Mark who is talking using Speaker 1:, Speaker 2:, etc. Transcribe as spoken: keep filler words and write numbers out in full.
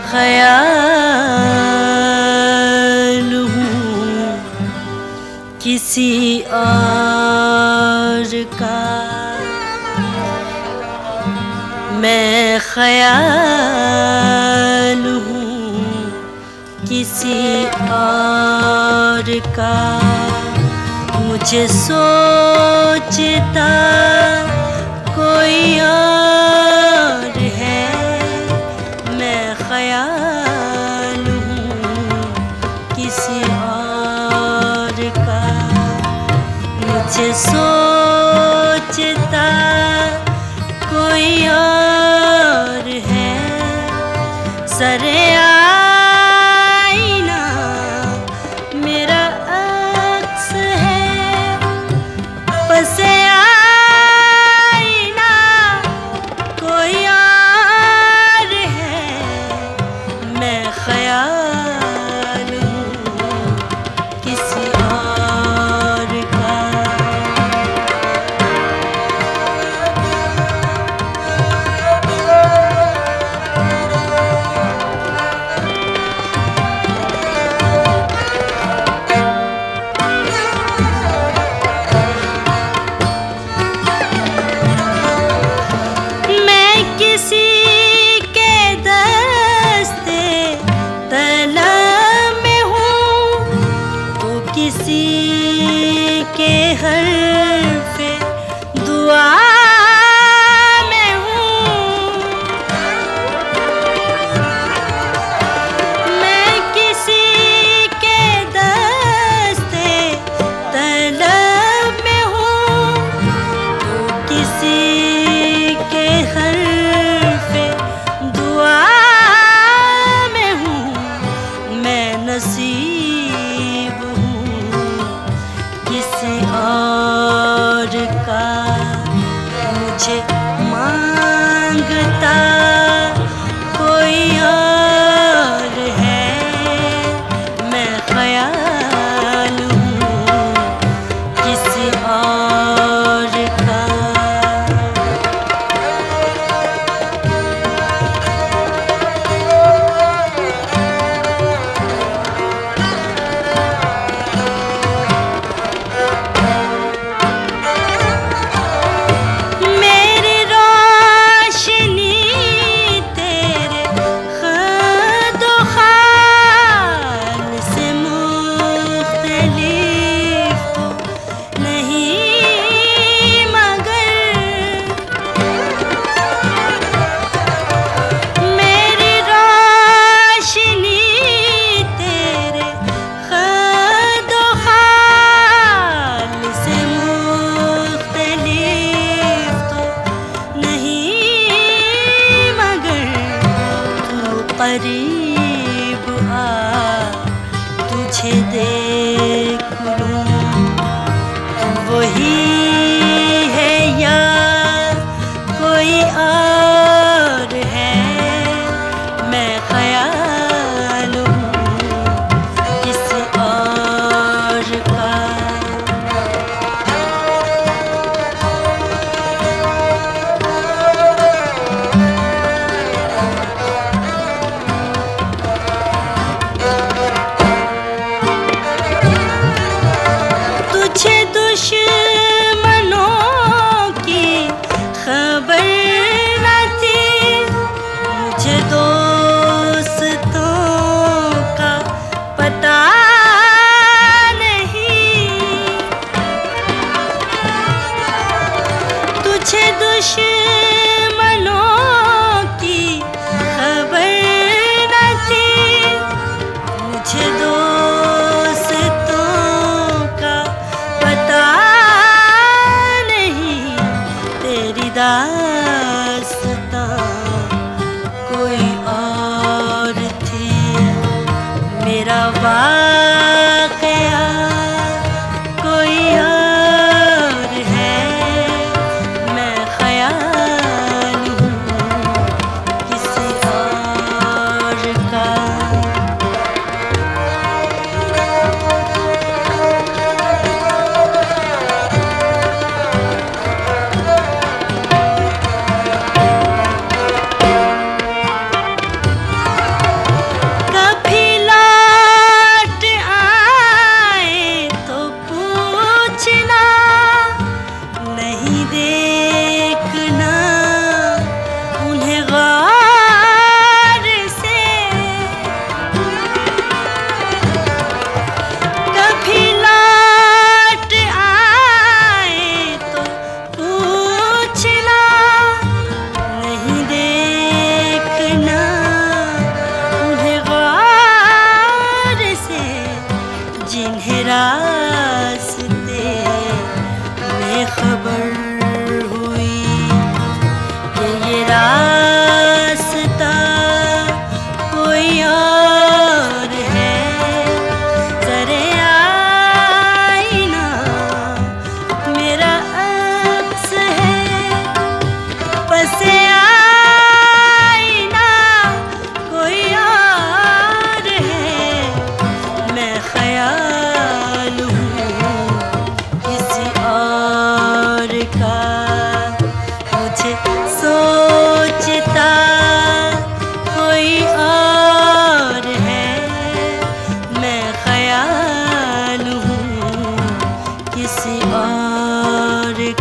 Speaker 1: ख्याल हूँ किसी और का, मैं ख्याल हूँ किसी और का। मुझे सोचता कोई और है, मैं ख्याल हूँ किसी और का। मुझे सोचता कोई और है, सरे आईना मेरा अक्स है, पसे आईना कोई और है, मैं ख्याल हूँ किसी और का। किसी के हर्फ़े दुआ में हूँ, मैं किसी के दस्ते तलब में हूँ, तो किसी के हर्फ़े दुआ में हूँ, मैं नसीब किसी और का। मुझे मांगता कोई और है, मैं ख्याल हूँ किसी और का। करीब आ तुझे देख लूं, वही है या कोई और है, मैं ख्याल हूँ किसी और का। दुश्मनों की खबर न थी, मुझे दोस्तों का पता नहीं। तेरी दास्तां कोई और थी, मेरा वाक़या कोई और है, मैं ख्याल हूँ किसी और का। और